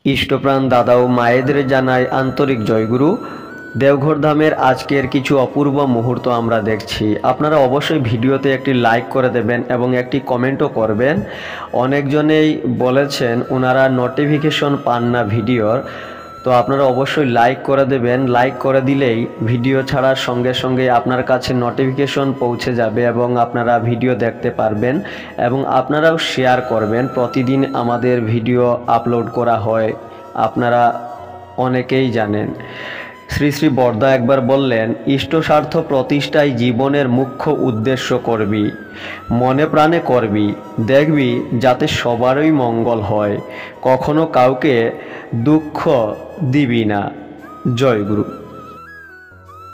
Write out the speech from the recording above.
ইষ্টপ্রাণ দাদা ও মায়েদের জানাই আন্তরিক জয়গুরু। দেওঘর ধামের আজকের কিছু অপূর্ব মুহূর্ত আমরা দেখছি। আপনারা অবশ্যই ভিডিওতে একটি লাইক করে দেবেন এবং একটি কমেন্টও করবেন। অনেকজনেই বলেছেন ওনারা নোটিফিকেশন পান না ভিডিওর, তো আপনারা অবশ্যই লাইক করে দেবেন। লাইক করে দিলেই ভিডিও ছাড়ার সঙ্গে সঙ্গে আপনার কাছে নোটিফিকেশন পৌঁছে যাবে এবং আপনারা ভিডিও দেখতে পারবেন এবং আপনারাও শেয়ার করবেন। প্রতিদিন আমাদের ভিডিও আপলোড করা হয়, আপনারা অনেকেই জানেন। শ্রী শ্রী বরদা একবার বললেন, ইষ্টস্বার্থ প্রতিষ্ঠাই জীবনের মুখ্য উদ্দেশ্য করবি, মনে প্রাণে করবি, দেখবি যাতে সবারই মঙ্গল হয়, কখনো কাউকে দুঃখ দিবি না। জয় গুরু।